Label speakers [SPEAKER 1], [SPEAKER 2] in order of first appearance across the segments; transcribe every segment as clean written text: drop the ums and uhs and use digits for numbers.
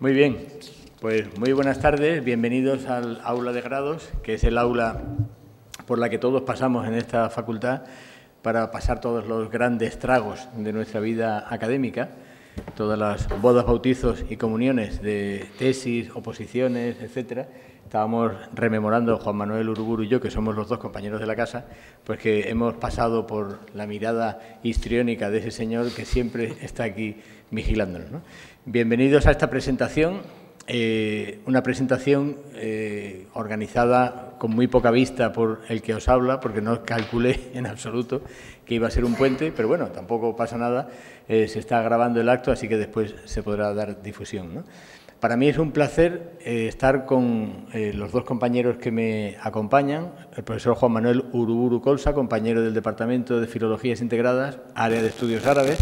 [SPEAKER 1] Muy bien, pues muy buenas tardes, bienvenidos al aula de grados, que es el aula por la que todos pasamos en esta facultad para pasar todos los grandes tragos de nuestra vida académica, todas las bodas, bautizos y comuniones de tesis, oposiciones, etcétera. Estábamos rememorando, Juan Manuel Uruburu y yo, que somos los dos compañeros de la casa, pues que hemos pasado por la mirada histriónica de ese señor que siempre está aquí vigilándonos, ¿no? Bienvenidos a esta presentación, una presentación organizada con muy poca vista por el que os habla, porque no calculé en absoluto que iba a ser un puente, pero bueno, tampoco pasa nada, se está grabando el acto, así que después se podrá dar difusión, ¿no? Para mí es un placer estar con los dos compañeros que me acompañan, el profesor Juan Manuel Uruburu Colsa, compañero del Departamento de Filologías Integradas, Área de Estudios Árabes,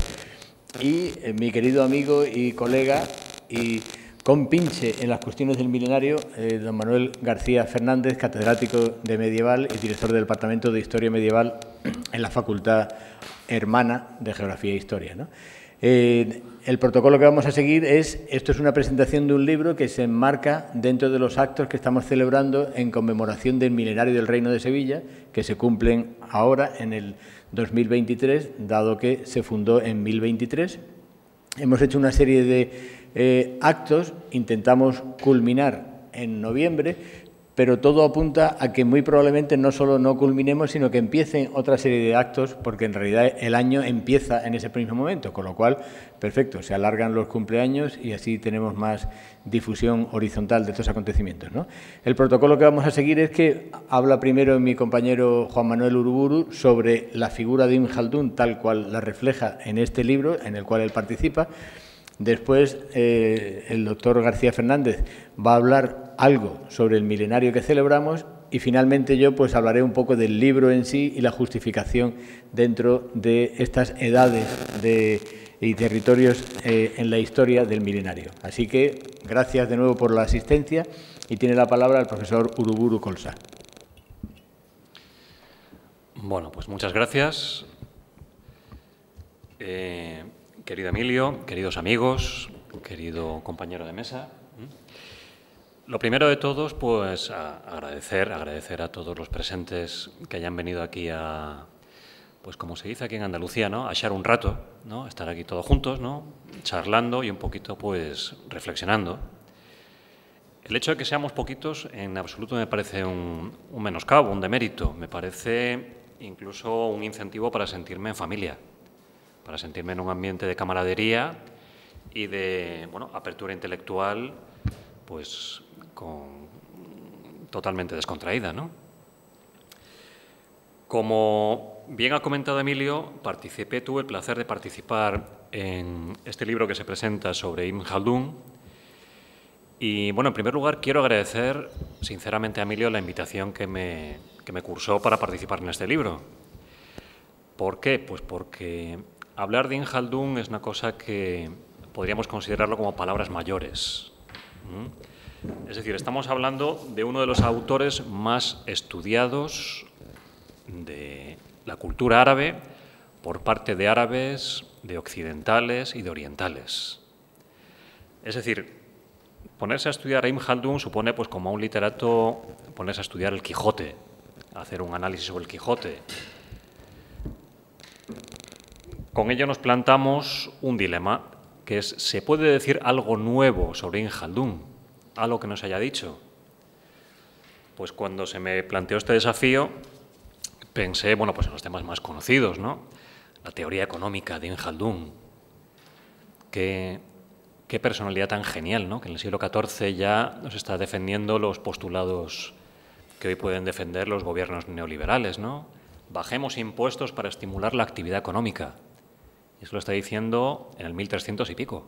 [SPEAKER 1] y mi querido amigo y colega y compinche en las cuestiones del milenario, don Manuel García Fernández, catedrático de Medieval y director del Departamento de Historia Medieval en la Facultad Hermana de Geografía e Historia, ¿no? El protocolo que vamos a seguir esto es una presentación de un libro que se enmarca dentro de los actos que estamos celebrando en conmemoración del milenario del Reino de Sevilla, que se cumplen ahora en el 2023, dado que se fundó en 1023. Hemos hecho una serie de actos, intentamos culminar en noviembre, pero todo apunta a que muy probablemente no solo no culminemos, sino que empiecen otra serie de actos, porque en realidad el año empieza en ese mismo momento, con lo cual, perfecto, se alargan los cumpleaños y así tenemos más difusión horizontal de estos acontecimientos, ¿no? El protocolo que vamos a seguir es que habla primero mi compañero Juan Manuel Uruburu sobre la figura de Ibn Jaldún tal cual la refleja en este libro, en el cual él participa. Después, el doctor García Fernández va a hablar algo sobre el milenario que celebramos y finalmente yo pues hablaré un poco del libro en sí y la justificación dentro de estas edades y territorios en la historia del milenario. Así que gracias de nuevo por la asistencia y tiene la palabra el profesor Uruburu Colsa.
[SPEAKER 2] Bueno, pues muchas gracias. Querido Emilio, queridos amigos, querido compañero de mesa. Lo primero de todos, pues agradecer a todos los presentes que hayan venido aquí a, pues como se dice aquí en Andalucía, ¿no?, a echar un rato, ¿no?, estar aquí todos juntos, ¿no?, charlando y un poquito, pues, reflexionando. El hecho de que seamos poquitos en absoluto me parece un menoscabo, un demérito. Me parece incluso un incentivo para sentirme en familia, para sentirme en un ambiente de camaradería y de, bueno, apertura intelectual, pues totalmente descontraída, ¿no? Como bien ha comentado Emilio, tuve el placer de participar en este libro que se presenta sobre Ibn Jaldún. Y, bueno, en primer lugar, quiero agradecer sinceramente a Emilio la invitación que me cursó para participar en este libro. ¿Por qué? Pues porque hablar de Ibn Jaldún es una cosa que podríamos considerarlo como palabras mayores. Es decir, estamos hablando de uno de los autores más estudiados de la cultura árabe por parte de árabes, de occidentales y de orientales. Es decir, ponerse a estudiar a Ibn Jaldún supone, pues, como a un literato, ponerse a estudiar el Quijote, hacer un análisis sobre el Quijote. Con ello nos plantamos un dilema, que es, ¿se puede decir algo nuevo sobre Ibn Jaldún? ¿Algo que no se haya dicho? Pues cuando se me planteó este desafío, pensé, bueno, pues en los temas más conocidos, ¿no? La teoría económica de Ibn Jaldún. Qué personalidad tan genial, ¿no?, que en el siglo XIV ya nos está defendiendo los postulados que hoy pueden defender los gobiernos neoliberales, ¿no? Bajemos impuestos para estimular la actividad económica. Y eso lo está diciendo en el 1300 y pico.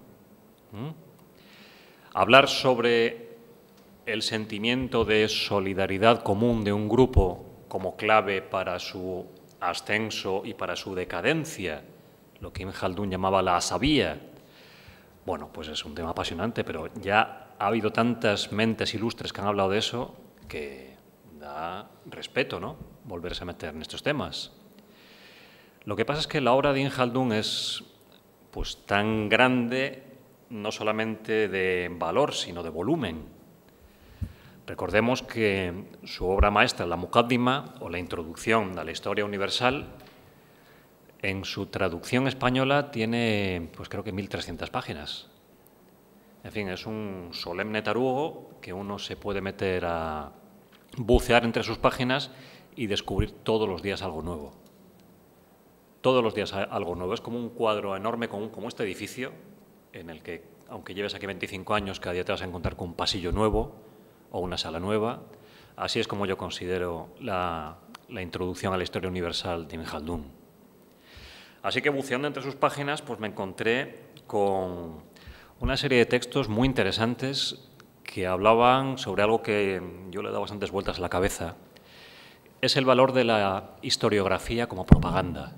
[SPEAKER 2] Hablar sobre el sentimiento de solidaridad común de un grupo como clave para su ascenso y para su decadencia, lo que Ibn Jaldún llamaba la asabía. Bueno, pues es un tema apasionante, pero ya ha habido tantas mentes ilustres que han hablado de eso que da respeto, ¿no?, volverse a meter en estos temas. Lo que pasa es que la obra de Ibn Jaldún es, pues, tan grande no solamente de valor, sino de volumen. Recordemos que su obra maestra, la Muqaddima, o la Introducción a la Historia Universal, en su traducción española tiene, pues creo que 1.300 páginas. En fin, es un solemne tarugo que uno se puede meter a bucear entre sus páginas y descubrir todos los días algo nuevo. Todos los días algo nuevo. Es como un cuadro enorme, como este edificio, en el que, aunque lleves aquí 25 años, cada día te vas a encontrar con un pasillo nuevo o una sala nueva. Así es como yo considero la Introducción a la Historia Universal de Ibn Khaldun. Así que, buceando entre sus páginas, pues me encontré con una serie de textos muy interesantes que hablaban sobre algo que yo le he dado bastantes vueltas a la cabeza. Es el valor de la historiografía como propaganda.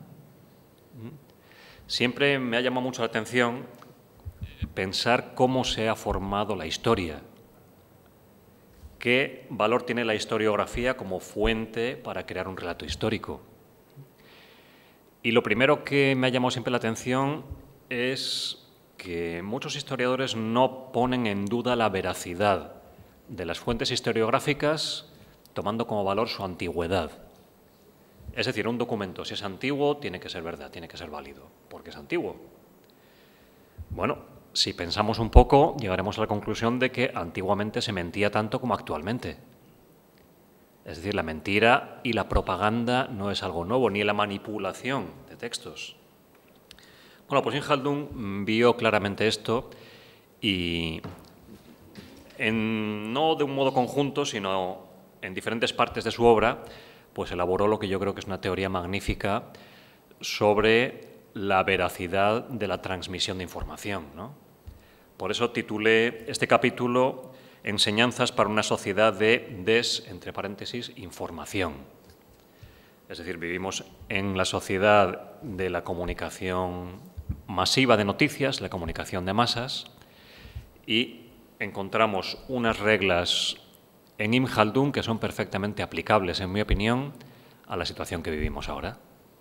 [SPEAKER 2] Siempre me ha llamado mucho la atención pensar cómo se ha formado la historia. ¿Qué valor tiene la historiografía como fuente para crear un relato histórico? Y lo primero que me ha llamado siempre la atención es que muchos historiadores no ponen en duda la veracidad de las fuentes historiográficas, tomando como valor su antigüedad. Es decir, un documento, si es antiguo, tiene que ser verdad, tiene que ser válido, porque es antiguo. Bueno, si pensamos un poco, llegaremos a la conclusión de que antiguamente se mentía tanto como actualmente. Es decir, la mentira y la propaganda no es algo nuevo, ni la manipulación de textos. Bueno, pues Ibn Khaldun vio claramente esto y, no de un modo conjunto, sino en diferentes partes de su obra, pues elaboró lo que yo creo que es una teoría magnífica sobre la veracidad de la transmisión de información, ¿no? Por eso titulé este capítulo Enseñanzas para una sociedad de entre paréntesis, información. Es decir, vivimos en la sociedad de la comunicación masiva de noticias, la comunicación de masas, y encontramos unas reglas en Ibn Khaldun que son perfectamente aplicables, en mi opinión, a la situación que vivimos ahora.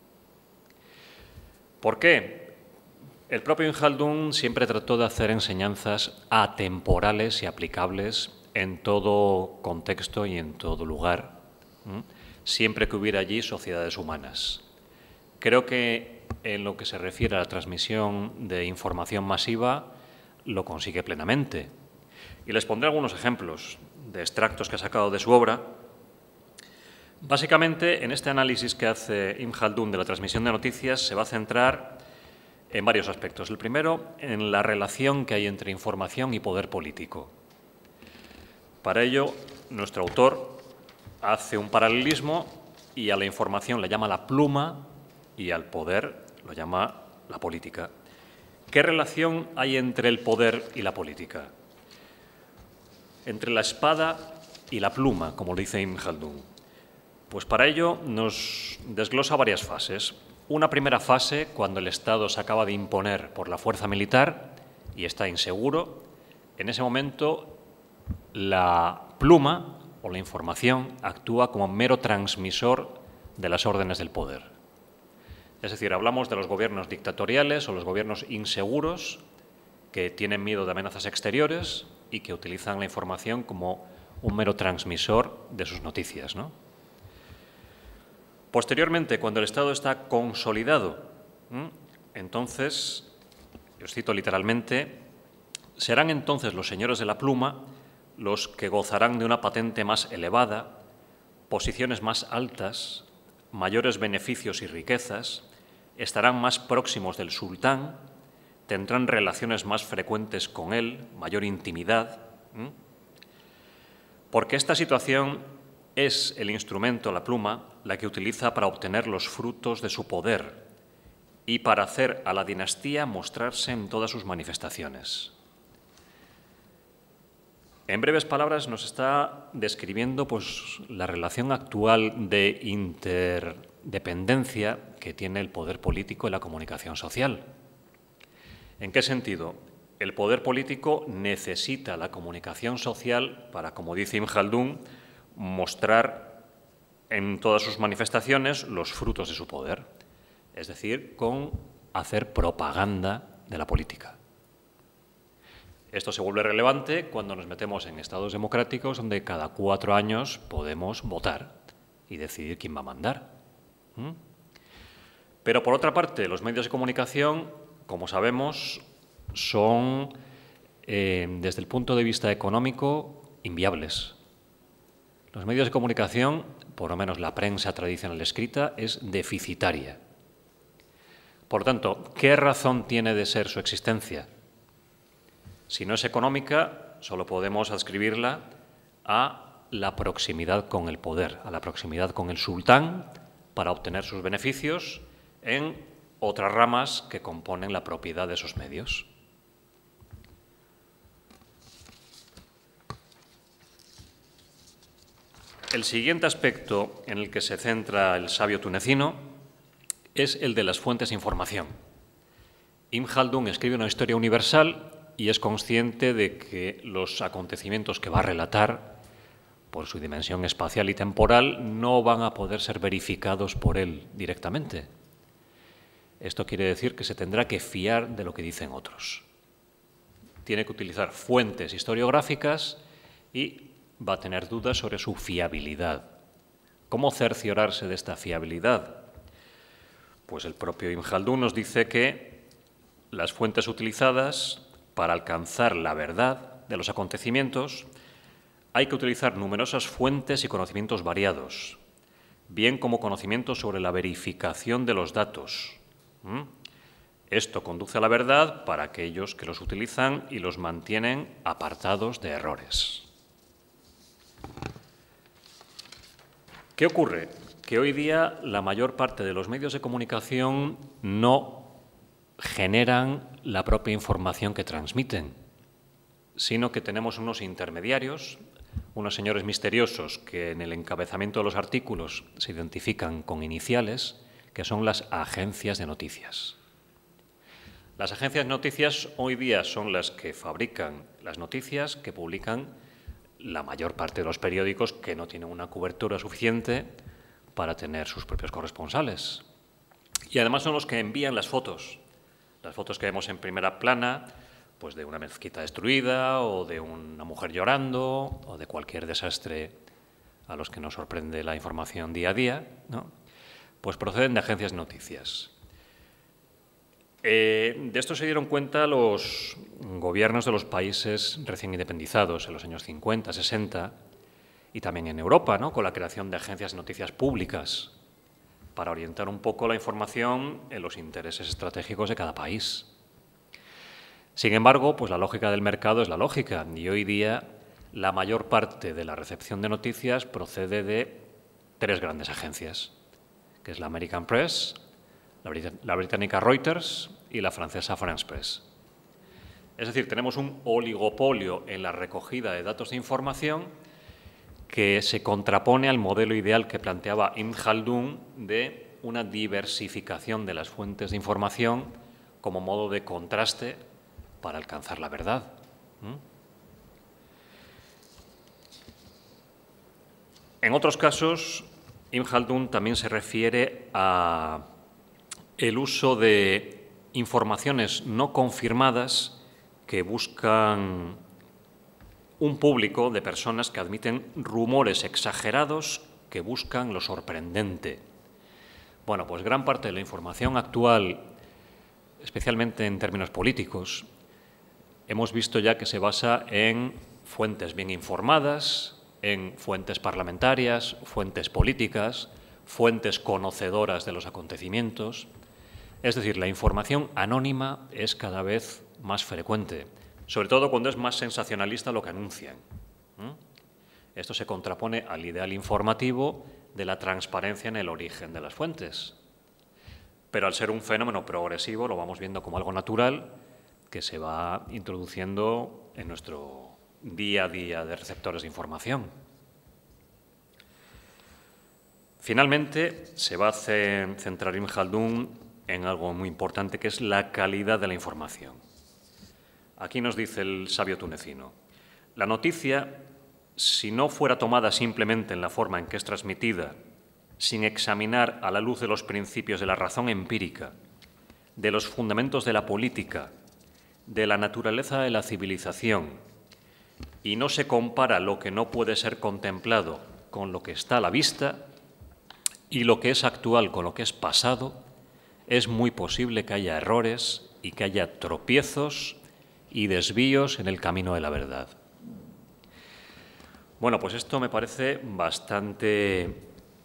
[SPEAKER 2] ¿Por qué? El propio Ibn Khaldun siempre trató de hacer enseñanzas atemporales y aplicables en todo contexto y en todo lugar, siempre que hubiera allí sociedades humanas. Creo que en lo que se refiere a la transmisión de información masiva lo consigue plenamente. Y les pondré algunos ejemplos de extractos que ha sacado de su obra. Básicamente, en este análisis que hace Ibn Khaldun de la transmisión de noticias se va a centrar en varios aspectos. El primero, en la relación que hay entre información y poder político. Para ello, nuestro autor hace un paralelismo y a la información le llama la pluma y al poder lo llama la política. ¿Qué relación hay entre el poder y la política? Entre la espada y la pluma, como lo dice Ibn Khaldun. Pues para ello nos desglosa varias fases. Una primera fase, cuando el Estado se acaba de imponer por la fuerza militar y está inseguro, en ese momento la pluma o la información actúa como mero transmisor de las órdenes del poder. Es decir, hablamos de los gobiernos dictatoriales o los gobiernos inseguros que tienen miedo de amenazas exteriores y que utilizan la información como un mero transmisor de sus noticias, ¿no? Posteriormente, cuando el Estado está consolidado, entonces, os cito literalmente, serán entonces los señores de la pluma los que gozarán de una patente más elevada, posiciones más altas, mayores beneficios y riquezas, estarán más próximos del sultán, tendrán relaciones más frecuentes con él, mayor intimidad, porque esta situación es el instrumento, la pluma, la que utiliza para obtener los frutos de su poder y para hacer a la dinastía mostrarse en todas sus manifestaciones. En breves palabras nos está describiendo pues, la relación actual de interdependencia que tiene el poder político y la comunicación social. ¿En qué sentido? El poder político necesita la comunicación social para, como dice Ibn Khaldun, mostrar en todas sus manifestaciones los frutos de su poder, es decir, con hacer propaganda de la política. Esto se vuelve relevante cuando nos metemos en estados democráticos donde cada 4 años podemos votar y decidir quién va a mandar. Pero, por otra parte, los medios de comunicación, como sabemos, son, desde el punto de vista económico, inviables. Los medios de comunicación, por lo menos la prensa tradicional escrita, es deficitaria. Por tanto, ¿qué razón tiene de ser su existencia? Si no es económica, solo podemos adscribirla a la proximidad con el poder, a la proximidad con el sultán para obtener sus beneficios en otras ramas que componen la propiedad de esos medios. El siguiente aspecto en el que se centra el sabio tunecino es el de las fuentes de información. Ibn Khaldun escribe una historia universal y es consciente de que los acontecimientos que va a relatar, por su dimensión espacial y temporal, no van a poder ser verificados por él directamente. Esto quiere decir que se tendrá que fiar de lo que dicen otros. Tiene que utilizar fuentes historiográficas y va a tener dudas sobre su fiabilidad. ¿Cómo cerciorarse de esta fiabilidad? Pues el propio Ibn Khaldun nos dice que las fuentes utilizadas para alcanzar la verdad de los acontecimientos hay que utilizar numerosas fuentes y conocimientos variados, bien como conocimientos sobre la verificación de los datos. Esto conduce a la verdad para aquellos que los utilizan y los mantienen apartados de errores. ¿Qué ocurre? Que hoy día la mayor parte de los medios de comunicación no generan la propia información que transmiten, sino que tenemos unos intermediarios, unos señores misteriosos que en el encabezamiento de los artículos se identifican con iniciales, que son las agencias de noticias. Las agencias de noticias hoy día son las que fabrican las noticias que publican la mayor parte de los periódicos que no tienen una cobertura suficiente para tener sus propios corresponsales. Y además son los que envían las fotos que vemos en primera plana, pues de una mezquita destruida o de una mujer llorando o de cualquier desastre a los que nos sorprende la información día a día, ¿no? Pues proceden de agencias de noticias. De esto se dieron cuenta los gobiernos de los países recién independizados en los años 50, 60 y también en Europa, ¿no?, con la creación de agencias de noticias públicas para orientar un poco la información en los intereses estratégicos de cada país. Sin embargo, pues la lógica del mercado es la lógica y hoy día la mayor parte de la recepción de noticias procede de 3 grandes agencias, que es la American Press, la británica Reuters y la francesa France Press. Es decir, tenemos un oligopolio en la recogida de datos de información que se contrapone al modelo ideal que planteaba Ibn Khaldun de una diversificación de las fuentes de información como modo de contraste para alcanzar la verdad. En otros casos, Ibn Khaldun también se refiere a el uso de informaciones no confirmadas que buscan un público de personas que admiten rumores exagerados que buscan lo sorprendente. Bueno, pues gran parte de la información actual, especialmente en términos políticos, hemos visto ya que se basa en fuentes bien informadas, en fuentes parlamentarias, fuentes políticas, fuentes conocedoras de los acontecimientos. Es decir, la información anónima es cada vez más frecuente, sobre todo cuando es más sensacionalista lo que anuncian. Esto se contrapone al ideal informativo de la transparencia en el origen de las fuentes. Pero al ser un fenómeno progresivo, lo vamos viendo como algo natural que se va introduciendo en nuestro día a día de receptores de información. Finalmente, se va a centrar Ibn Khaldun en algo muy importante, que es la calidad de la información. Aquí nos dice el sabio tunecino: la noticia, si no fuera tomada simplemente en la forma en que es transmitida, sin examinar a la luz de los principios de la razón empírica, de los fundamentos de la política, de la naturaleza de la civilización y no se compara lo que no puede ser contemplado con lo que está a la vista y lo que es actual con lo que es pasado, es muy posible que haya errores y que haya tropiezos y desvíos en el camino de la verdad. Bueno, pues esto me parece bastante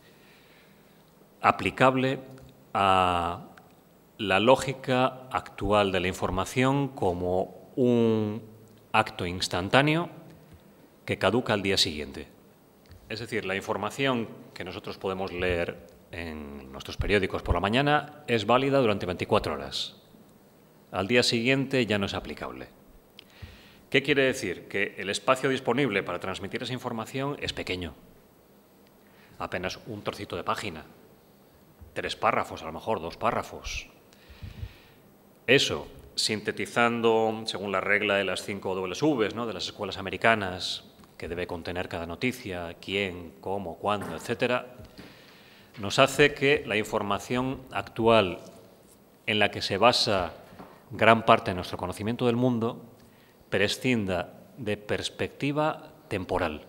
[SPEAKER 2] aplicable a la lógica actual de la información como un acto instantáneo que caduca al día siguiente. Es decir, la información que nosotros podemos leer en nuestros periódicos por la mañana es válida durante 24 horas. Al día siguiente ya no es aplicable. ¿Qué quiere decir? Que el espacio disponible para transmitir esa información es pequeño. Apenas un trocito de página. 3 párrafos, a lo mejor 2 párrafos. Eso, sintetizando según la regla de las 5 WVs, ¿no?, de las escuelas americanas, que debe contener cada noticia, quién, cómo, cuándo, etcétera, nos hace que la información actual en la que se basa gran parte de nuestro conocimiento del mundo prescinda de perspectiva temporal.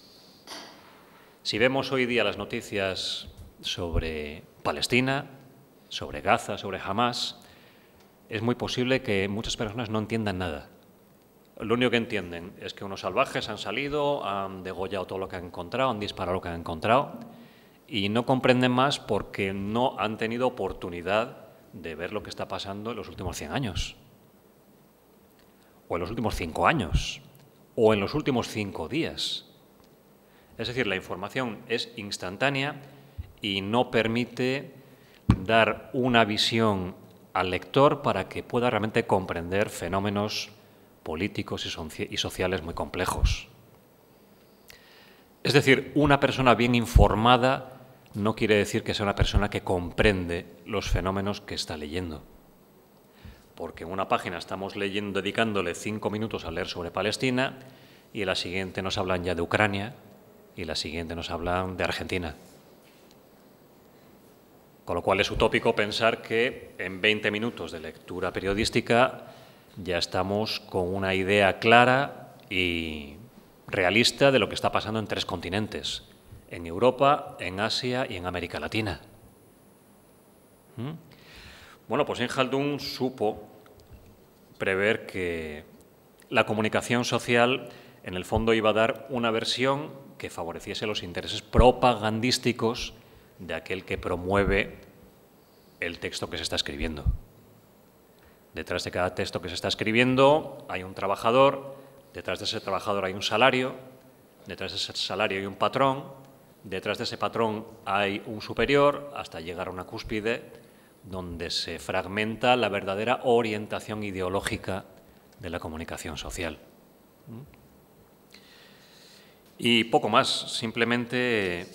[SPEAKER 2] Si vemos hoy día las noticias sobre Palestina, sobre Gaza, sobre Hamás, es muy posible que muchas personas no entiendan nada. Lo único que entienden es que unos salvajes han salido, han degollado todo lo que han encontrado, han disparado lo que han encontrado y no comprenden más porque no han tenido oportunidad de ver lo que está pasando en los últimos 100 años, o en los últimos 5 años, o en los últimos 5 días. Es decir, la información es instantánea y no permite dar una visión al lector para que pueda realmente comprender fenómenos políticos y sociales muy complejos. Es decir, una persona bien informada no quiere decir que sea una persona que comprende los fenómenos que está leyendo. Porque en una página estamos leyendo, dedicándole 5 minutos a leer sobre Palestina y en la siguiente nos hablan ya de Ucrania y en la siguiente nos hablan de Argentina. Con lo cual es utópico pensar que en 20 minutos de lectura periodística ya estamos con una idea clara y realista de lo que está pasando en 3 continentes, en Europa, en Asia y en América Latina. Bueno, pues Ibn Khaldun supo prever que la comunicación social en el fondo iba a dar una versión que favoreciese los intereses propagandísticos de aquel que promueve el texto que se está escribiendo. Detrás de cada texto que se está escribiendo hay un trabajador, detrás de ese trabajador hay un salario, detrás de ese salario hay un patrón, detrás de ese patrón hay un superior, hasta llegar a una cúspide donde se fragmenta la verdadera orientación ideológica de la comunicación social. Y poco más, simplemente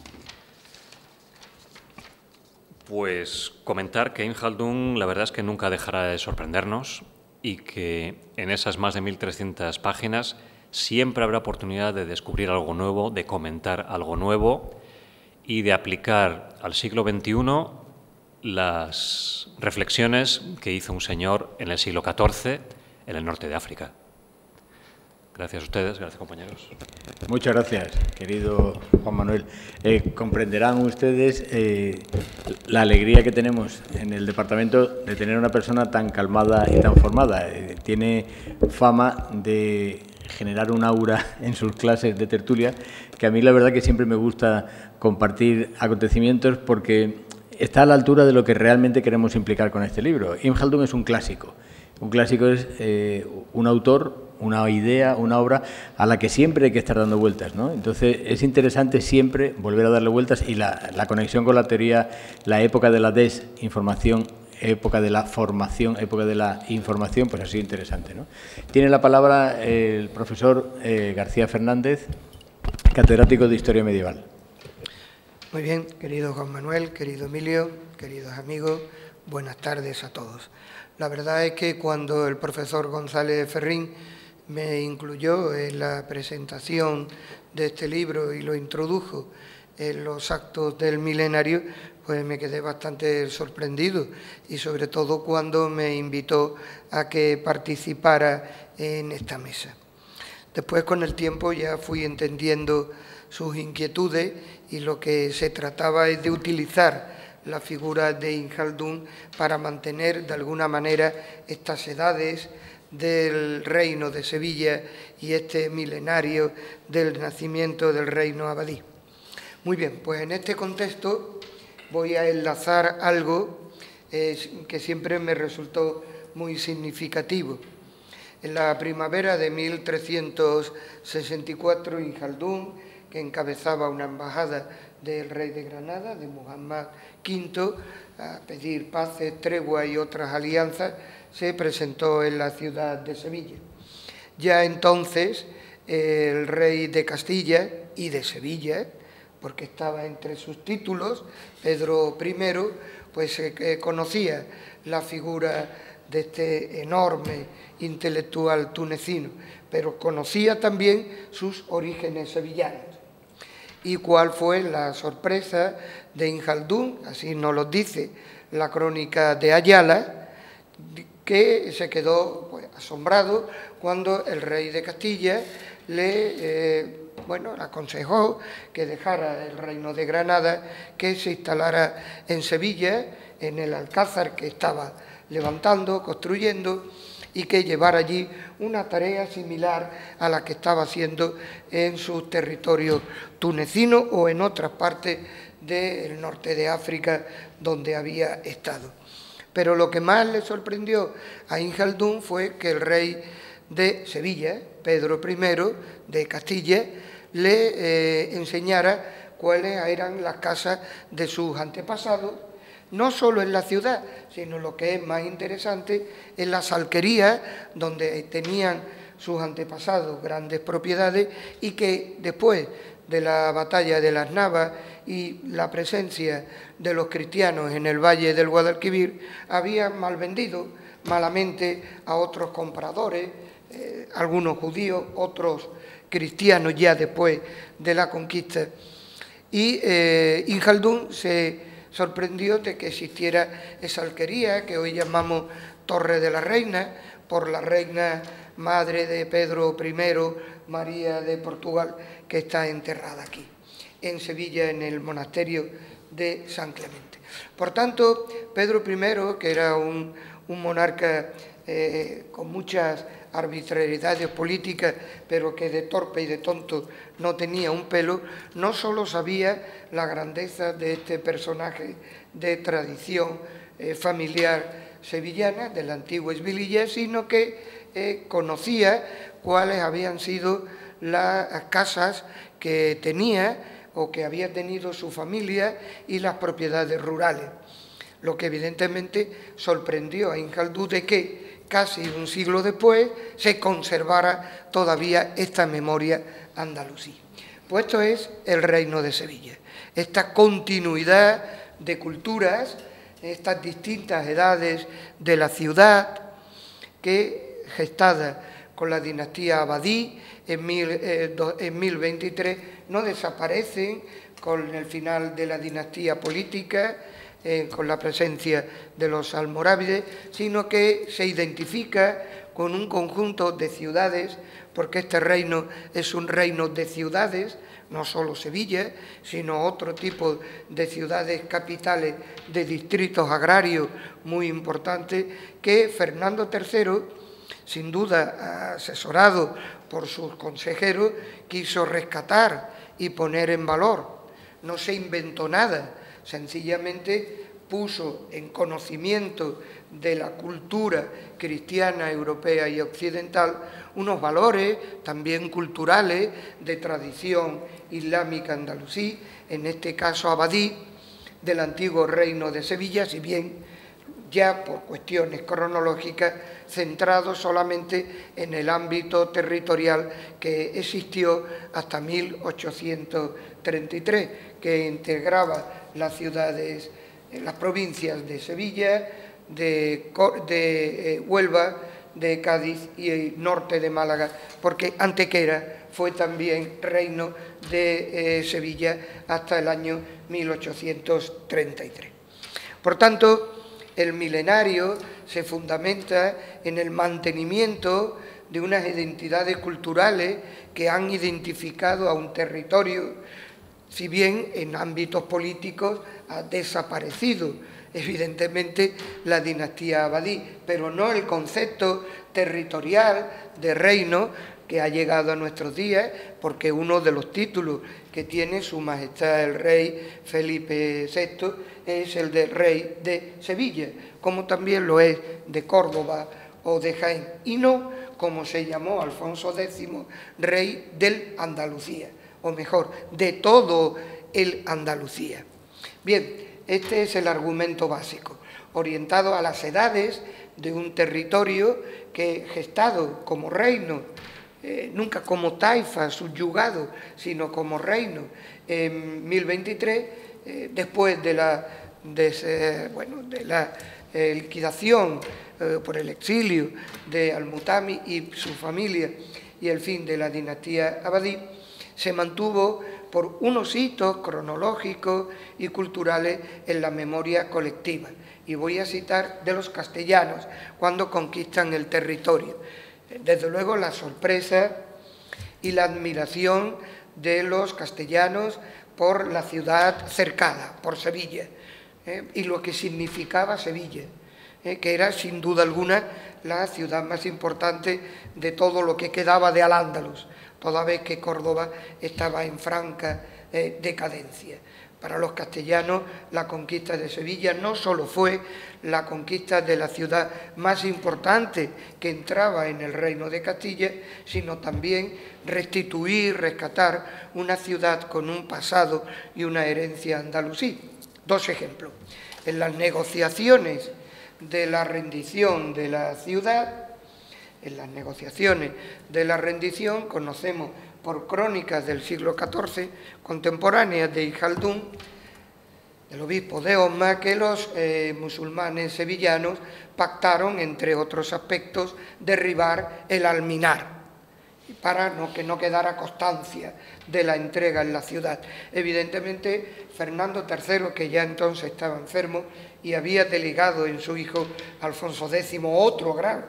[SPEAKER 2] pues comentar que Ibn Khaldun la verdad es que nunca dejará de sorprendernos y que en esas más de 1.300 páginas siempre habrá oportunidad de descubrir algo nuevo, de comentar algo nuevo y de aplicar al siglo XXI las reflexiones que hizo un señor en el siglo XIV en el norte de África. Gracias a ustedes, gracias compañeros.
[SPEAKER 1] Muchas gracias, querido Juan Manuel. Comprenderán ustedes la alegría que tenemos en el departamento de tener una persona tan calmada y tan formada. Tiene fama de generar un aura en sus clases de tertulia, que a mí la verdad que siempre me gusta compartir acontecimientos porque está a la altura de lo que realmente queremos implicar con este libro. Ibn Khaldun es un clásico. Un clásico es un autor, una idea, una obra a la que siempre hay que estar dando vueltas, ¿no? Entonces, es interesante siempre volver a darle vueltas y la conexión con la teoría, la época de la desinformación, época de la formación, época de la información, pues ha sido interesante, ¿no? Tiene la palabra el profesor García Fernández, catedrático de Historia Medieval.
[SPEAKER 3] Muy bien, querido Juan Manuel, querido Emilio, queridos amigos, buenas tardes a todos. La verdad es que cuando el profesor González Ferrín me incluyó en la presentación de este libro y lo introdujo en los actos del milenario, pues me quedé bastante sorprendido, y sobre todo cuando me invitó a que participara en esta mesa. Después, con el tiempo, ya fui entendiendo sus inquietudes, y lo que se trataba es de utilizar la figura de Ibn Jaldún para mantener de alguna manera estas edades del reino de Sevilla y este milenario del nacimiento del reino abadí. Muy bien, pues en este contexto voy a enlazar algo que siempre me resultó muy significativo. En la primavera de 1364, Ibn Jaldún, que encabezaba una embajada del rey de Granada, de Muhammad V, a pedir paces, tregua y otras alianzas, se presentó en la ciudad de Sevilla. Ya entonces el rey de Castilla y de Sevilla, porque estaba entre sus títulos, Pedro I, pues conocía la figura de este enorme intelectual tunecino, pero conocía también sus orígenes sevillanos. ¿Y cuál fue la sorpresa de Ibn Jaldún? Así nos lo dice la crónica de Ayala, que se quedó pues asombrado cuando el rey de Castilla le aconsejó que dejara el reino de Granada, que se instalara en Sevilla, en el alcázar que estaba levantando, construyendo, y que llevara allí una tarea similar a la que estaba haciendo en sus territorios tunecinos o en otras partes del norte de África donde había estado. Pero lo que más le sorprendió a Ibn Jaldún fue que el rey de Sevilla, Pedro I de Castilla, le enseñara cuáles eran las casas de sus antepasados, no solo en la ciudad, sino lo que es más interesante, en las alquerías donde tenían sus antepasados grandes propiedades, y que después de la batalla de las Navas y la presencia de los cristianos en el valle del Guadalquivir, habían malvendido malamente a otros compradores, algunos judíos, otros cristianos ya después de la conquista. Y Ibn Jaldún se sorprendió de que existiera esa alquería que hoy llamamos Torre de la Reina, por la reina madre de Pedro I, María de Portugal, que está enterrada aquí, en Sevilla, en el monasterio de San Clemente. Por tanto, Pedro I, que era un monarca con muchas arbitrariedades políticas, pero que de torpe y de tonto no tenía un pelo, no solo sabía la grandeza de este personaje de tradición familiar sevillana, de la antigua Esbililla, sino que conocía cuáles habían sido las casas que tenía o que había tenido su familia y las propiedades rurales, lo que evidentemente sorprendió a Ibn Jaldún de que casi un siglo después se conservara todavía esta memoria andalusí. Pues esto es el reino de Sevilla, esta continuidad de culturas, estas distintas edades de la ciudad, que gestada con la dinastía abadí en 1023, no desaparecen con el final de la dinastía política, con la presencia de los almorávides, sino que se identifica con un conjunto de ciudades, porque este reino es un reino de ciudades, no solo Sevilla, sino otro tipo de ciudades capitales de distritos agrarios muy importantes, que Fernando III, sin duda asesorado por sus consejeros, quiso rescatar y poner en valor. No se inventó nada, sencillamente puso en conocimiento de la cultura cristiana, europea y occidental unos valores también culturales de tradición islámica andalusí, en este caso abadí, del antiguo reino de Sevilla, si bien ya por cuestiones cronológicas centrado solamente en el ámbito territorial que existió hasta 1833, que integraba las ciudades, las provincias de Sevilla, de Huelva, de Cádiz y el norte de Málaga, porque Antequera fue también reino de Sevilla hasta el año 1833. Por tanto, el milenario se fundamenta en el mantenimiento de unas identidades culturales que han identificado a un territorio, si bien en ámbitos políticos ha desaparecido, evidentemente, la dinastía abadí, pero no el concepto territorial de reino que ha llegado a nuestros días, porque uno de los títulos que tiene Su Majestad el Rey Felipe VI es el de Rey de Sevilla, como también lo es de Córdoba o de Jaén, y no como se llamó Alfonso X, Rey del Andalucía, o mejor, de todo el Andalucía. Bien, este es el argumento básico, orientado a las edades de un territorio que, gestado como reino, nunca como taifa subyugado, sino como reino, en 1023, después de la liquidación por el exilio de Al-Mutami y su familia y el fin de la dinastía abadí, se mantuvo por unos hitos cronológicos y culturales en la memoria colectiva. Y voy a citar de los castellanos cuando conquistan el territorio. Desde luego la sorpresa y la admiración de los castellanos por la ciudad cercada, por Sevilla, y lo que significaba Sevilla, que era sin duda alguna la ciudad más importante de todo lo que quedaba de Al-Ándalus, toda vez que Córdoba estaba en franca decadencia. Para los castellanos, la conquista de Sevilla no solo fue la conquista de la ciudad más importante que entraba en el reino de Castilla, sino también restituir, rescatar una ciudad con un pasado y una herencia andalusí. Dos ejemplos. En las negociaciones de la rendición de la ciudad, conocemos por crónicas del siglo XIV, contemporáneas de Ibn Jaldún, del obispo de Osma, que los musulmanes sevillanos pactaron, entre otros aspectos, derribar el alminar, para que no quedara constancia de la entrega en la ciudad. Evidentemente, Fernando III, que ya entonces estaba enfermo y había delegado en su hijo Alfonso X, otro gran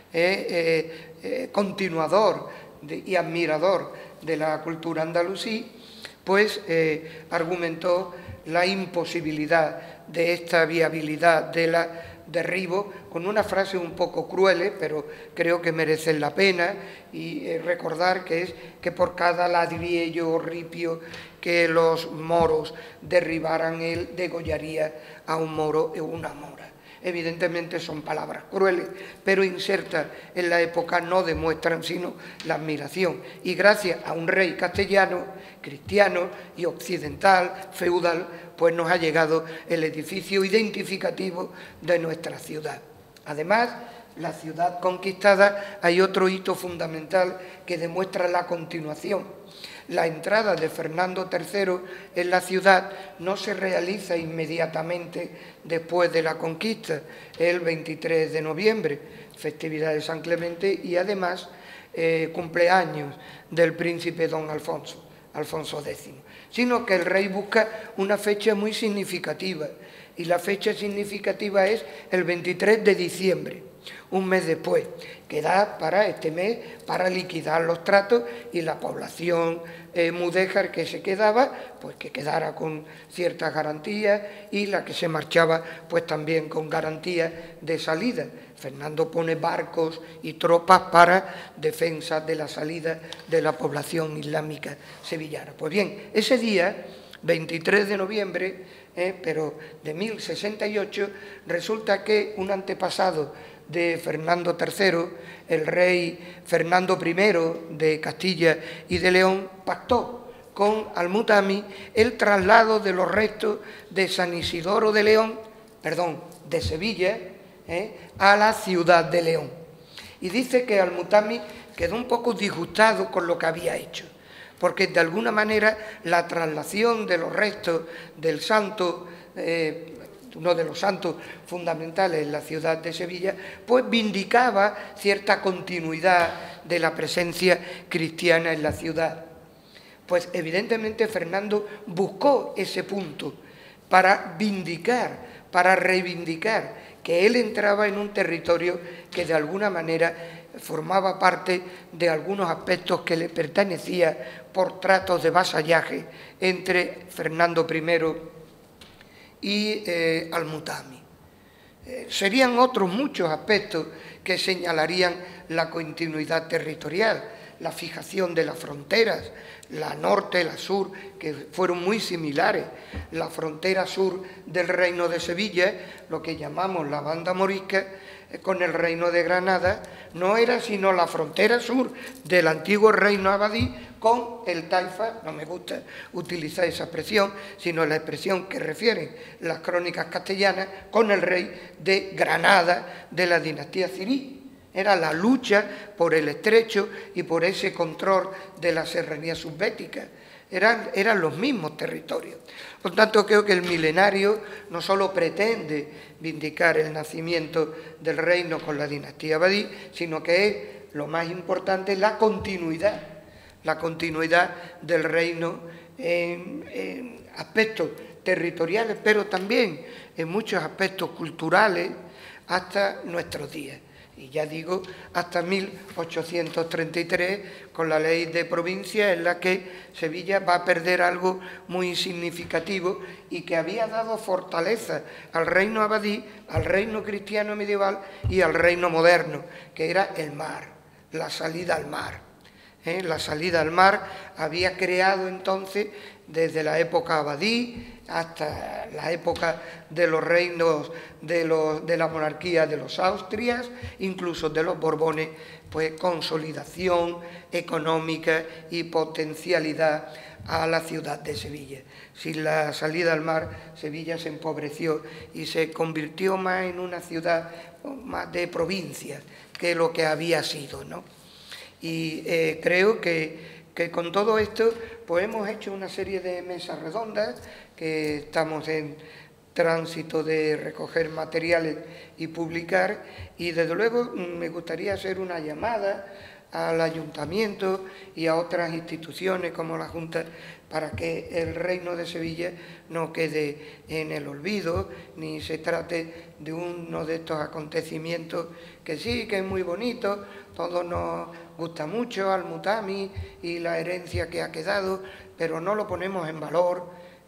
[SPEAKER 3] continuador y admirador de la cultura andalusí, pues argumentó la imposibilidad de esta viabilidad de la derribo con una frase un poco cruel, pero creo que merecen la pena, y recordar que es que por cada ladrillo o ripio que los moros derribaran, él degollaría a un moro o una mora. Evidentemente son palabras crueles, pero insertas en la época no demuestran sino la admiración. Y gracias a un rey castellano, cristiano y occidental, feudal, pues nos ha llegado el edificio identificativo de nuestra ciudad. Además, la ciudad conquistada, hay otro hito fundamental que demuestra la continuación. La entrada de Fernando III en la ciudad no se realiza inmediatamente después de la conquista, el 23 de noviembre, festividad de San Clemente, y además cumpleaños del príncipe don Alfonso, Alfonso X, sino que el rey busca una fecha muy significativa, y la fecha significativa es el 23 de diciembre, un mes después, que da para este mes para liquidar los tratos y la población mudéjar que se quedaba, pues que quedara con ciertas garantías, y la que se marchaba pues también con garantías de salida. Fernando pone barcos y tropas para defensa de la salida de la población islámica sevillana. Pues bien, ese día, 23 de noviembre, pero de 1068, resulta que un antepasado de Fernando III, el rey Fernando I de Castilla y de León, pactó con Al-Mutami el traslado de los restos de San Isidoro de León, de Sevilla, a la ciudad de León. Y dice que Al-Mutami quedó un poco disgustado con lo que había hecho, porque de alguna manera la traslación de los restos del santo uno de los santos fundamentales en la ciudad de Sevilla, pues vindicaba cierta continuidad de la presencia cristiana en la ciudad. Pues evidentemente Fernando buscó ese punto para vindicar, para reivindicar que él entraba en un territorio que de alguna manera formaba parte de algunos aspectos que le pertenecía por tratos de vasallaje entre Fernando I y Al-Mutami. Serían otros muchos aspectos que señalarían la continuidad territorial, la fijación de las fronteras, la norte, la sur, que fueron muy similares. La frontera sur del Reino de Sevilla, lo que llamamos la banda morisca, con el Reino de Granada, no era sino la frontera sur del antiguo Reino abadí con el Taifa, no me gusta utilizar esa expresión, sino la expresión que refieren las crónicas castellanas, con el rey de Granada de la dinastía cirí. Era la lucha por el estrecho y por ese control de la serranía subbética. Eran los mismos territorios. Por tanto, creo que el milenario no solo pretende vindicar el nacimiento del reino con la dinastía abadí, sino que es, lo más importante, la continuidad del reino en aspectos territoriales, pero también en muchos aspectos culturales hasta nuestros días. Y ya digo, hasta 1833, con la ley de provincia, en la que Sevilla va a perder algo muy significativo y que había dado fortaleza al reino abadí, al reino cristiano medieval y al reino moderno, que era el mar, la salida al mar. La salida al mar había creado entonces, desde la época abadí hasta la época de los reinos de la monarquía de los Austrias, incluso de los Borbones, pues consolidación económica y potencialidad a la ciudad de Sevilla. Sin la salida al mar, Sevilla se empobreció y se convirtió más en una ciudad más de provincias que lo que había sido, ¿no? Y creo que con todo esto pues hemos hecho una serie de mesas redondas, que estamos en tránsito de recoger materiales y publicar, y desde luego me gustaría hacer una llamada al Ayuntamiento y a otras instituciones como la Junta para que el Reino de Sevilla no quede en el olvido, ni se trate de uno de estos acontecimientos que sí, que es muy bonito, todo nos gusta mucho, Al-Mutami y la herencia que ha quedado, pero no lo ponemos en valor,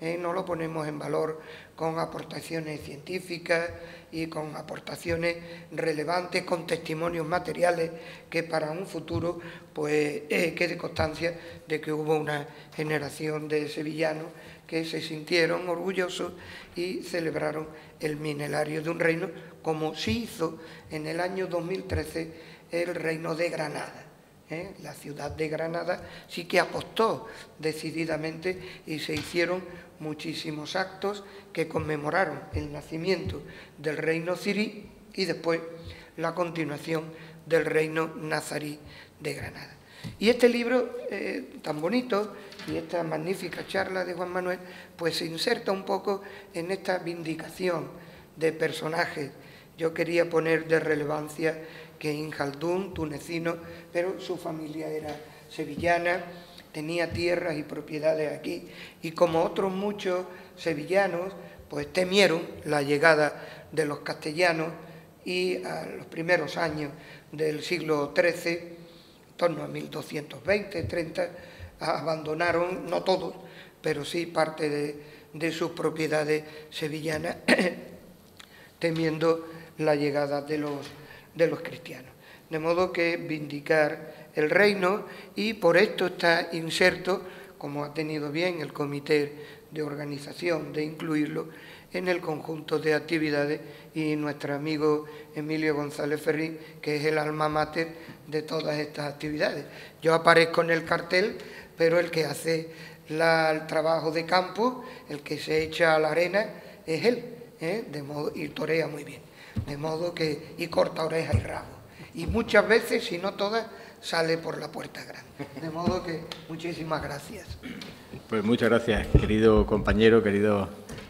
[SPEAKER 3] con aportaciones científicas y con aportaciones relevantes, con testimonios materiales que para un futuro pues quede constancia de que hubo una generación de sevillanos que se sintieron orgullosos y celebraron el milenario de un reino, como se hizo en el año 2013 el Reino de Granada. La ciudad de Granada sí que apostó decididamente y se hicieron muchísimos actos que conmemoraron el nacimiento del reino cirí y después la continuación del reino nazarí de Granada. Y este libro tan bonito y esta magnífica charla de Juan Manuel pues se inserta un poco en esta vindicación de personajes. Yo quería poner de relevancia que Ibn Jaldún, tunecino, pero su familia era sevillana, tenía tierras y propiedades aquí, y como otros muchos sevillanos, pues temieron la llegada de los castellanos y a los primeros años del siglo XIII, en torno a 1220-30, abandonaron, no todos, pero sí parte de sus propiedades sevillanas, temiendo la llegada de los cristianos. De modo que vindicar el reino, y por esto está inserto, como ha tenido bien el comité de organización de incluirlo en el conjunto de actividades, y nuestro amigo Emilio González Ferrín, que es el alma mater de todas estas actividades. Yo aparezco en el cartel, pero el que hace el trabajo de campo, el que se echa a la arena, es él, de modo, y torea muy bien. De modo que, y corta oreja y rabo. Y muchas veces, si no todas, sale por la puerta grande. De modo que muchísimas gracias.
[SPEAKER 1] Pues muchas gracias, querido compañero, querido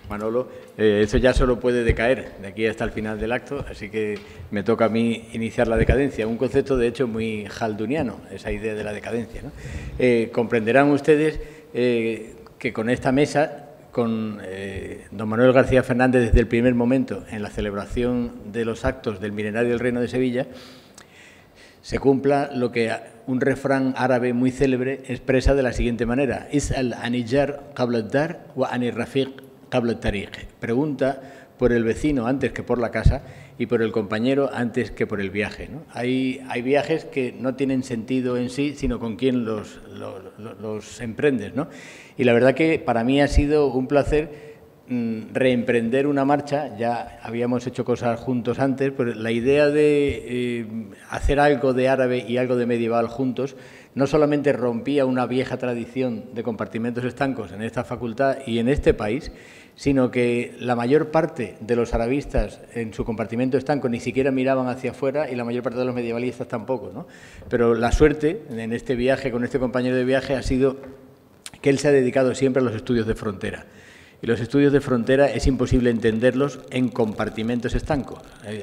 [SPEAKER 1] Manolo, eso ya solo puede decaer de aquí hasta el final del acto, así que me toca a mí iniciar la decadencia, un concepto de hecho muy halduniano, esa idea de la decadencia, ¿no? Comprenderán ustedes que con esta mesa, con don Manuel García Fernández desde el primer momento en la celebración de los actos del milenario del Reino de Sevilla, se cumpla lo que un refrán árabe muy célebre expresa de la siguiente manera: Is'al anijar qabla ad-dar wa anir rafiq qabla at-tariq. Pregunta por el vecino antes que por la casa y por el compañero antes que por el viaje, ¿no? Hay viajes que no tienen sentido en sí, sino con quién los emprendes, ¿no? Y la verdad que para mí ha sido un placer reemprender una marcha. Ya habíamos hecho cosas juntos antes, pero la idea de hacer algo de árabe y algo de medieval juntos no solamente rompía una vieja tradición de compartimentos estancos en esta facultad y en este país, sino que la mayor parte de los arabistas en su compartimento estanco ni siquiera miraban hacia afuera y la mayor parte de los medievalistas tampoco, ¿no? Pero la suerte en este viaje, con este compañero de viaje, ha sido que él se ha dedicado siempre a los estudios de frontera. Y los estudios de frontera es imposible entenderlos en compartimentos estancos.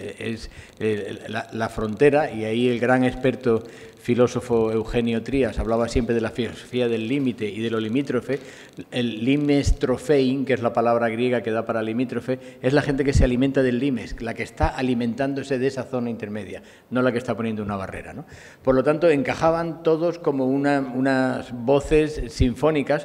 [SPEAKER 1] La frontera, y ahí el gran experto filósofo Eugenio Trías hablaba siempre de la filosofía del límite y de lo limítrofe. El limes trofein, que es la palabra griega que da para limítrofe, es la gente que se alimenta del limes, la que está alimentándose de esa zona intermedia, no la que está poniendo una barrera, ¿no? Por lo tanto, encajaban todos como unas voces sinfónicas,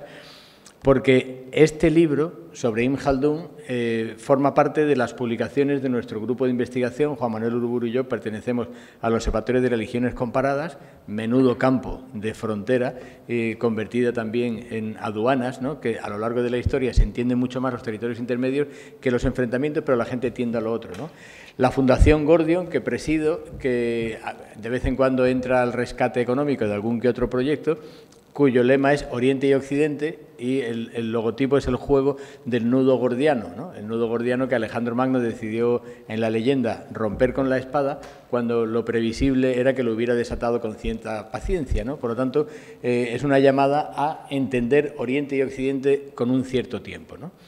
[SPEAKER 1] porque este libro sobre Ibn Khaldún forma parte de las publicaciones de nuestro grupo de investigación. Juan Manuel Uruburu y yo pertenecemos al Observatorio de Religiones Comparadas, menudo campo de frontera, convertida también en aduanas, ¿no? Que a lo largo de la historia se entienden mucho más los territorios intermedios que los enfrentamientos, pero la gente tiende a lo otro, ¿no? La Fundación Gordion, que presido, que de vez en cuando entra al rescate económico de algún que otro proyecto, cuyo lema es Oriente y Occidente, y el logotipo es el juego del nudo gordiano, ¿no? El nudo gordiano que Alejandro Magno decidió en la leyenda romper con la espada, cuando lo previsible era que lo hubiera desatado con cierta paciencia, ¿no? Por lo tanto, es una llamada a entender Oriente y Occidente con un cierto tiempo, ¿no?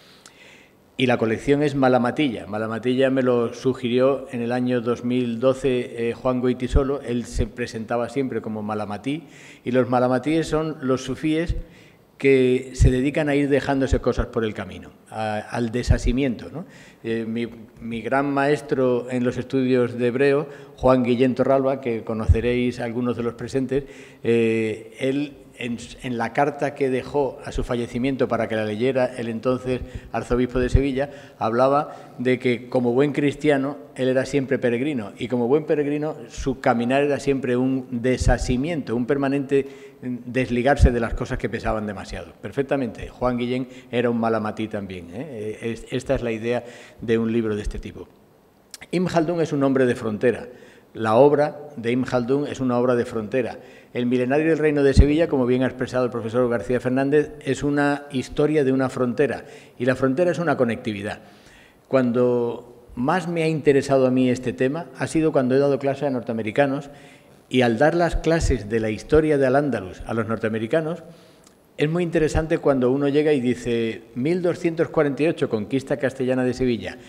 [SPEAKER 1] Y la colección es Malamatilla. Malamatilla me lo sugirió en el año 2012 Juan Goitisolo. Él se presentaba siempre como malamatí, y los malamatíes son los sufíes que se dedican a ir dejándose cosas por el camino, al desasimiento, ¿no? Mi gran maestro en los estudios de hebreo, Juan Guillén Torralba, que conoceréis algunos de los presentes, él, en la carta que dejó a su fallecimiento para que la leyera el entonces arzobispo de Sevilla, hablaba de que como buen cristiano él era siempre peregrino, y como buen peregrino su caminar era siempre un desasimiento, un permanente desligarse de las cosas que pesaban demasiado. Perfectamente, Juan Guillén era un malamatí también, ¿eh? Esta es la idea de un libro de este tipo. Ibn Khaldún es un hombre de frontera. La obra de Ibn Khaldún es una obra de frontera. El milenario del Reino de Sevilla, como bien ha expresado el profesor García Fernández, es una historia de una frontera, y la frontera es una conectividad. Cuando más me ha interesado a mí este tema ha sido cuando he dado clases a norteamericanos, y al dar las clases de la historia de Al-Ándalus a los norteamericanos, es muy interesante cuando uno llega y dice 1248, conquista castellana de Sevilla,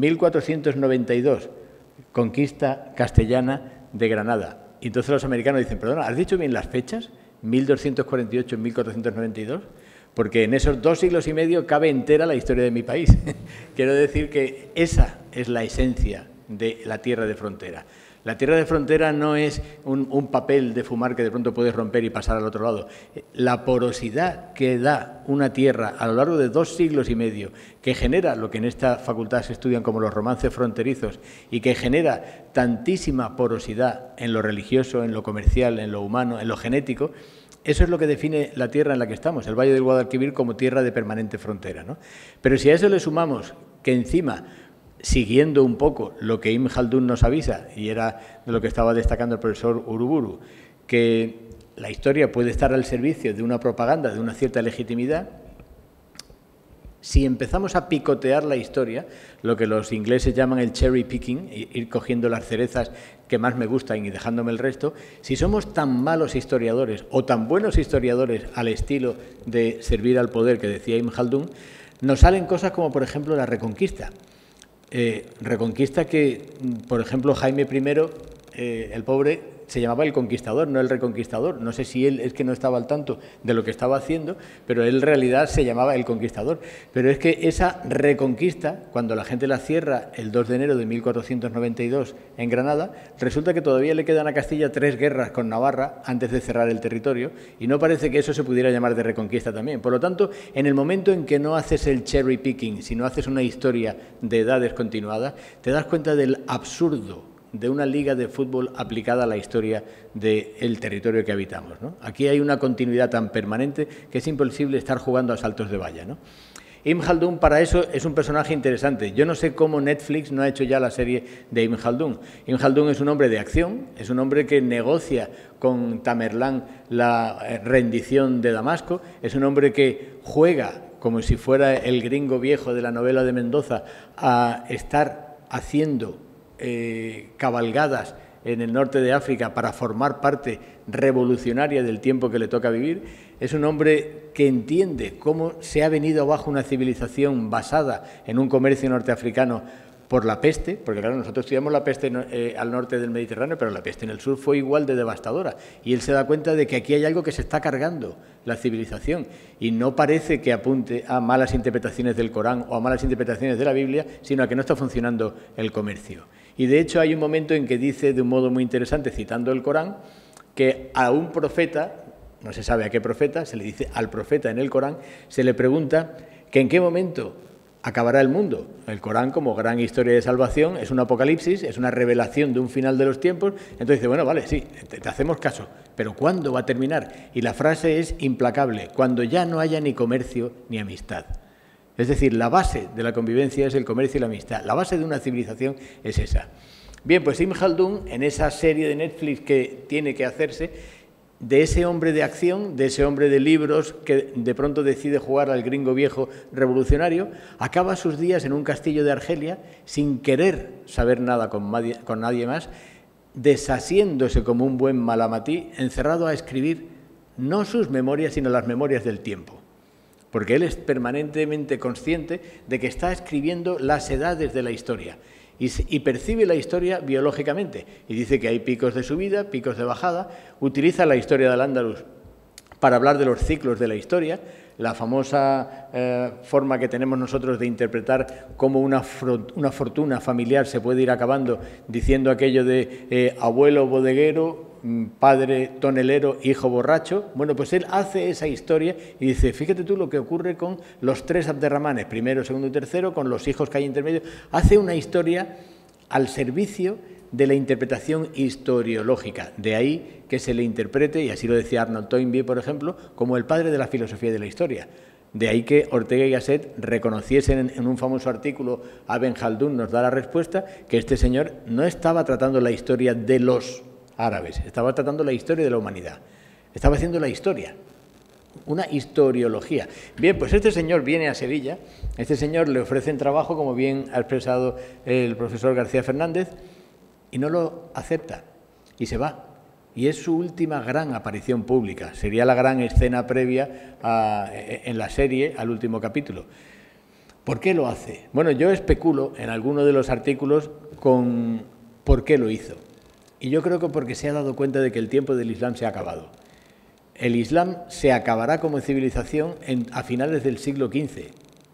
[SPEAKER 1] 1492, conquista castellana de Granada. Y entonces los americanos dicen, perdona, ¿has dicho bien las fechas? 1248 y 1492, porque en esos 2 siglos y medio cabe entera la historia de mi país. Quiero decir que esa es la esencia de la tierra de frontera. La tierra de frontera no es un papel de fumar que de pronto puedes romper y pasar al otro lado. La porosidad que da una tierra a lo largo de 2 siglos y medio, que genera lo que en esta facultad se estudian como los romances fronterizos, y que genera tantísima porosidad en lo religioso, en lo comercial, en lo humano, en lo genético, eso es lo que define la tierra en la que estamos, el Valle del Guadalquivir, como tierra de permanente frontera, ¿no? Pero si a eso le sumamos que encima, siguiendo un poco lo que Ibn Khaldún nos avisa, y era de lo que estaba destacando el profesor Uruburu, que la historia puede estar al servicio de una propaganda, de una cierta legitimidad, si empezamos a picotear la historia, lo que los ingleses llaman el cherry picking, ir cogiendo las cerezas que más me gustan y dejándome el resto, si somos tan malos historiadores o tan buenos historiadores al estilo de servir al poder que decía Ibn Khaldún, Nos salen cosas como, por ejemplo, la Reconquista. Reconquista que, por ejemplo, Jaime I, el pobre, se llamaba el Conquistador, no el Reconquistador. No sé si él es que no estaba al tanto de lo que estaba haciendo, pero él en realidad se llamaba el Conquistador. Pero es que esa Reconquista, cuando la gente la cierra el 2 de enero de 1492 en Granada, resulta que todavía le quedan a Castilla 3 guerras con Navarra antes de cerrar el territorio, y no parece que eso se pudiera llamar de Reconquista también. Por lo tanto, en el momento en que no haces el cherry picking, sino haces una historia de edades continuadas, te das cuenta del absurdo de una liga de fútbol aplicada a la historia del territorio que habitamos, ¿no? Aquí hay una continuidad tan permanente que es imposible estar jugando a saltos de valla, ¿no? Ibn Khaldun, para eso, es un personaje interesante. Yo no sé cómo Netflix no ha hecho ya la serie de Ibn Khaldun. Ibn Khaldun es un hombre de acción, es un hombre que negocia con Tamerlán la rendición de Damasco, es un hombre que juega como si fuera el gringo viejo de la novela de Mendoza a estar haciendo cabalgadas en el norte de África para formar parte revolucionaria del tiempo que le toca vivir. Es un hombre que entiende cómo se ha venido abajo una civilización basada en un comercio norteafricano por la peste, porque claro, nosotros estudiamos la peste al norte del Mediterráneo, pero la peste en el sur fue igual de devastadora. Y él se da cuenta de que aquí hay algo que se está cargando la civilización, y no parece que apunte a malas interpretaciones del Corán o a malas interpretaciones de la Biblia, sino a que no está funcionando el comercio. Y de hecho hay un momento en que dice de un modo muy interesante, citando el Corán, que a un profeta, no se sabe a qué profeta, se le dice al profeta en el Corán, se le pregunta que en qué momento acabará el mundo. El Corán, como gran historia de salvación, es un apocalipsis, es una revelación de un final de los tiempos. Entonces dice, bueno, vale, sí, te hacemos caso, pero ¿cuándo va a terminar? Y la frase es implacable, cuando ya no haya ni comercio ni amistad. Es decir, la base de la convivencia es el comercio y la amistad. La base de una civilización es esa. Bien, pues Ibn Khaldun, en esa serie de Netflix que tiene que hacerse, de ese hombre de acción, de ese hombre de libros que de pronto decide jugar al gringo viejo revolucionario, acaba sus días en un castillo de Argelia sin querer saber nada con nadie más, desasiéndose como un buen malamatí, encerrado a escribir no sus memorias, sino las memorias del tiempo. Porque él es permanentemente consciente de que está escribiendo las edades de la historia y percibe la historia biológicamente. Y dice que hay picos de subida, picos de bajada. Utiliza la historia del Andalus para hablar de los ciclos de la historia, la famosa forma que tenemos nosotros de interpretar cómo una fortuna familiar se puede ir acabando, diciendo aquello de abuelo bodeguero, padre tonelero, hijo borracho. Bueno, pues él hace esa historia y dice, fíjate tú lo que ocurre con los 3 Abderramanes, primero, segundo y tercero, con los hijos que hay intermedio. Hace una historia al servicio de la interpretación historiológica. De ahí que se le interprete, y así lo decía Arnold Toynbee, por ejemplo, como el padre de la filosofía de la historia. De ahí que Ortega y Gasset reconociesen en un famoso artículo, a Ibn Khaldun nos da la respuesta, que este señor no estaba tratando la historia de los árabes, estaba tratando la historia de la humanidad, estaba haciendo la historia, una historiología. Bien, pues este señor viene a Sevilla, este señor le ofrecen trabajo, como bien ha expresado el profesor García Fernández, y no lo acepta, y se va. Y es su última gran aparición pública, sería la gran escena previa en la serie al último capítulo. ¿Por qué lo hace? Bueno, yo especulo en alguno de los artículos con por qué lo hizo. Y yo creo que porque se ha dado cuenta de que el tiempo del Islam se ha acabado. El Islam se acabará como civilización a finales del siglo XV.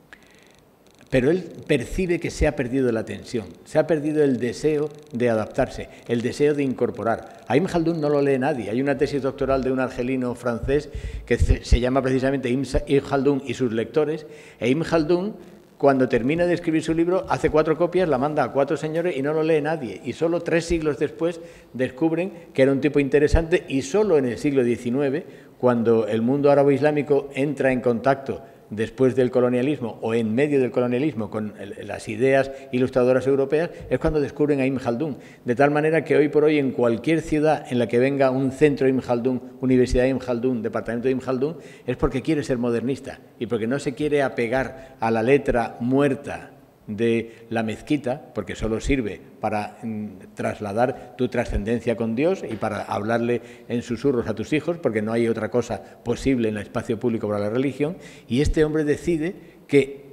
[SPEAKER 1] Pero él percibe que se ha perdido la tensión, se ha perdido el deseo de adaptarse, el deseo de incorporar. A Ibn Khaldun no lo lee nadie. Hay una tesis doctoral de un argelino francés que se llama precisamente Ibn Khaldun y sus lectores. E Ibn Khaldun, cuando termina de escribir su libro, hace 4 copias, la manda a 4 señores y no lo lee nadie. Y solo 3 siglos después descubren que era un tipo interesante, y solo en el siglo XIX, cuando el mundo árabe-islámico entra en contacto después del colonialismo o en medio del colonialismo con las ideas ilustradoras europeas, es cuando descubren a Ibn Khaldun. De tal manera que hoy por hoy en cualquier ciudad en la que venga un centro Ibn Khaldun, Universidad Ibn Khaldun, Departamento de Ibn Khaldun, es porque quiere ser modernista y porque no se quiere apegar a la letra muerta de la mezquita, porque solo sirve para trasladar tu trascendencia con Dios y para hablarle en susurros a tus hijos, porque no hay otra cosa posible en el espacio público para la religión. Y este hombre decide que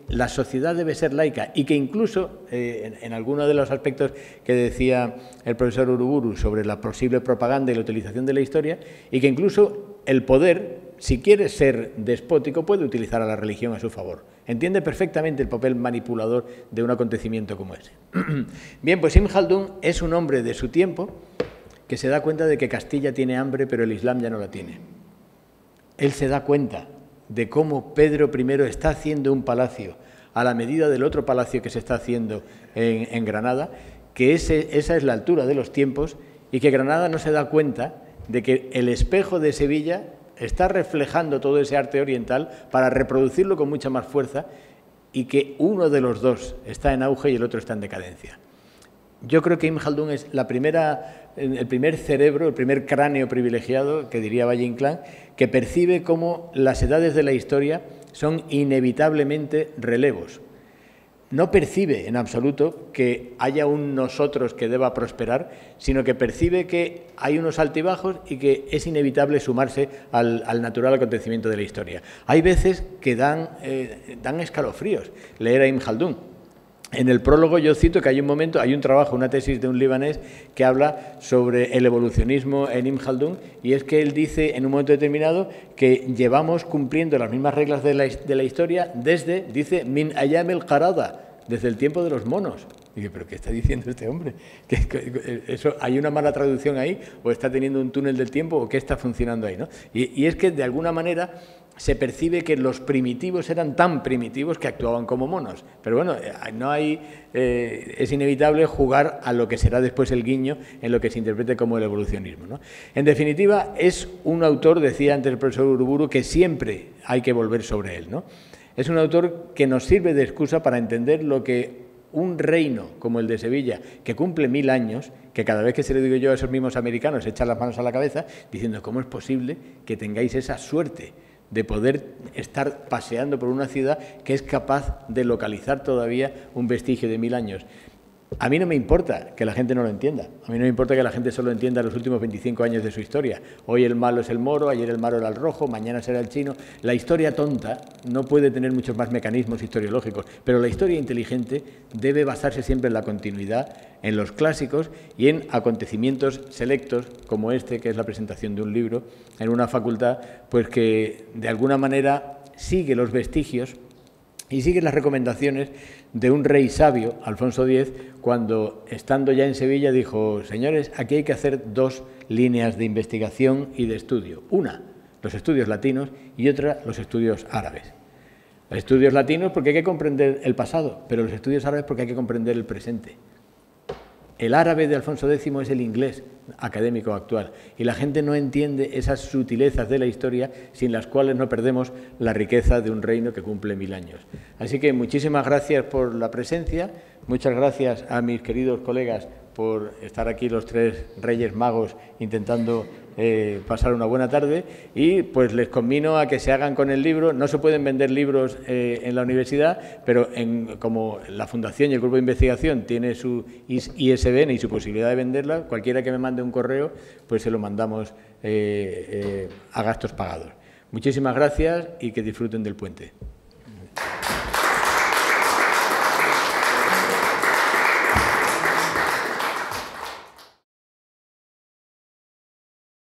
[SPEAKER 1] la sociedad debe ser laica y que incluso, en algunos de los aspectos que decía el profesor Uruburu sobre la posible propaganda y la utilización de la historia, y que incluso el poder, si quiere ser despótico, puede utilizar a la religión a su favor. Entiende perfectamente el papel manipulador de un acontecimiento como ese. Bien, pues Ibn Khaldun es un hombre de su tiempo que se da cuenta de que Castilla tiene hambre, pero el Islam ya no la tiene. Él se da cuenta de cómo Pedro I está haciendo un palacio a la medida del otro palacio que se está haciendo en Granada, que esa es la altura de los tiempos y que Granada no se da cuenta de que el espejo de Sevilla está reflejando todo ese arte oriental para reproducirlo con mucha más fuerza y que uno de los dos está en auge y el otro está en decadencia. Yo creo que Ibn Khaldun es el primer cerebro, el primer cráneo privilegiado, que diría Valle Inclán, que percibe cómo las edades de la historia son inevitablemente relevos. No percibe en absoluto que haya un nosotros que deba prosperar, sino que percibe que hay unos altibajos y que es inevitable sumarse al natural acontecimiento de la historia. Hay veces que dan escalofríos leer a Ibn Khaldun. En el prólogo yo cito que hay un trabajo, una tesis de un libanés que habla sobre el evolucionismo en Ibn Khaldun, y es que él dice en un momento determinado que llevamos cumpliendo las mismas reglas de la historia desde, dice, min ayam el qarada, desde el tiempo de los monos. Y dice, ¿pero qué está diciendo este hombre? ¿Eso, hay una mala traducción ahí? ¿O está teniendo un túnel del tiempo? ¿O qué está funcionando ahí, ¿no? Y es que de alguna manera se percibe que los primitivos eran tan primitivos que actuaban como monos. Pero bueno, es inevitable jugar a lo que será después el guiño en lo que se interprete como el evolucionismo, ¿no? En definitiva, es un autor, decía antes el profesor Uruburu, que siempre hay que volver sobre él, ¿no? Es un autor que nos sirve de excusa para entender lo que un reino como el de Sevilla, que cumple 1000 años, que cada vez que se lo digo yo a esos mismos americanos se echan las manos a la cabeza diciendo, ¿cómo es posible que tengáis esa suerte de poder estar paseando por una ciudad que es capaz de localizar todavía un vestigio de 1000 años? A mí no me importa que la gente no lo entienda. A mí no me importa que la gente solo entienda los últimos 25 años de su historia. Hoy el malo es el moro, ayer el malo era el rojo, mañana será el chino. La historia tonta no puede tener muchos más mecanismos historiológicos, pero la historia inteligente debe basarse siempre en la continuidad, en los clásicos y en acontecimientos selectos como este, que es la presentación de un libro en una facultad, pues que de alguna manera sigue los vestigios y sigue las recomendaciones de un rey sabio, Alfonso X, cuando, estando ya en Sevilla, dijo, señores, aquí hay que hacer 2 líneas de investigación y de estudio. Una, los estudios latinos, y otra, los estudios árabes. Los estudios latinos porque hay que comprender el pasado, pero los estudios árabes porque hay que comprender el presente. El árabe de Alfonso X es el inglés académico actual y la gente no entiende esas sutilezas de la historia sin las cuales no perdemos la riqueza de un reino que cumple 1000 años. Así que muchísimas gracias por la presencia, muchas gracias a mis queridos colegas por estar aquí los 3 Reyes Magos intentando pasar una buena tarde y pues les conmino a que se hagan con el libro. No se pueden vender libros en la universidad, pero como la Fundación y el Grupo de Investigación tiene su ISBN y su posibilidad de venderla, cualquiera que me mande un correo, pues se lo mandamos a gastos pagados. Muchísimas gracias y que disfruten del puente.